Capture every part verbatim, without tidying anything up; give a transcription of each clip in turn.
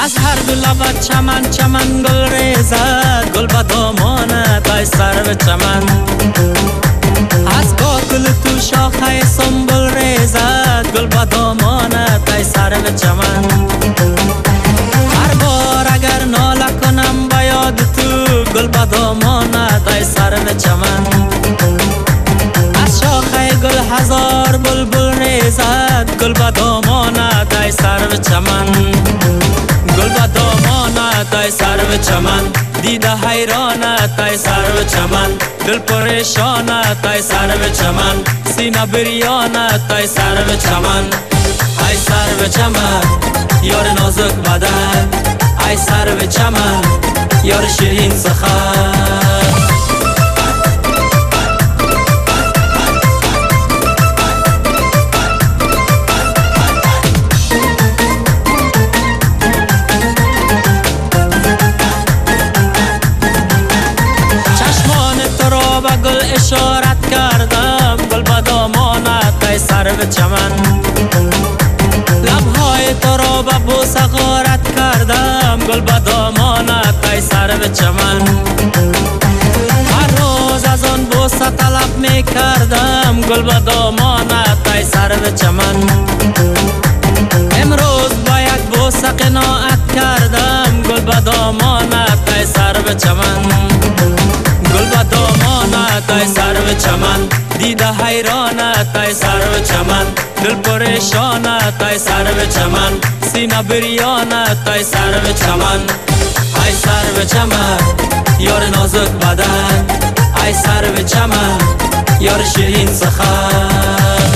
از هر دو لبت چمن چمن گل ریزد، گل به دامانت ای سرو چمن. از کاکل تو شاخه سنبل ریزد، گل به دامانت ای سرو چمن. هر بار اگر ناله کنم به یاد تو، گل به دامانت ای سرو چمن. از شاخه گل هزار بلبل ریزد، گل به دامانت ای سرو چمن. گل به دامانت ای سرو چمن، دیده حیرانت ای سرو چمن. دل پریشانت ای سرو چمن، سینه بریانت ای سرو چمن. ای سرو چمن یار نازک بدن، ای سرو چمن یار شیرین سخن. اشارت کردم گل به دامانت ای سرو چمن. لبهای تو را به بوسه غارت کردم، گل به دامانت ای سرو چمن. هر روز از آن بوسه طلب می کردم، گل به دامانت ای سرو چمن. امروز با یک بوسه قناعت کردم، گل به دامانت ای سرو چمن. گل به دامانت ای سرو چمن، دیده حیرانت ای سرو چمن. دل پریشانت ای سرو چمن، سینه بریانت ای سرو چمن. ای سرو چمن یار نازک بدن، ای سرو چمن یار شیرین سخن.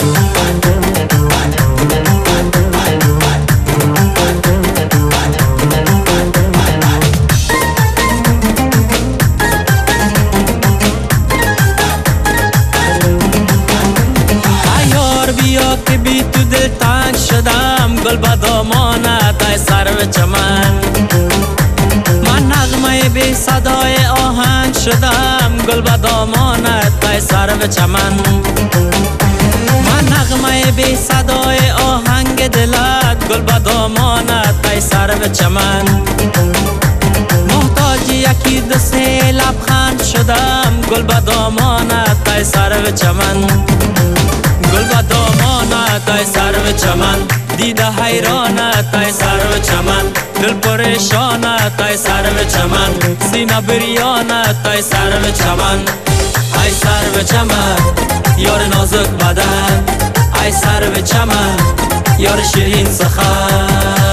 بیا که بی تو دل تنگ شدم، گل به دامانت ای سرو چمن. من نغمه بی صدای آهنگ شدم، گل به دامانت ای سرو چمن. من نغمه بی صدای آهنگ دلت، گل به دامانت ای سرو چمن. محتاج یکی دو سه لبخند شدم، گل به دامانت ای سرو چمن. گل به دامانت ای سرو چمن، دیده حیرانت ای سرو چمن. دل پریشانت ای سرو چمن، سینه بریانت ای سرو چمن. ای سرو چمن یار نازک بدن، ای سرو چمن یار شیرین سخن.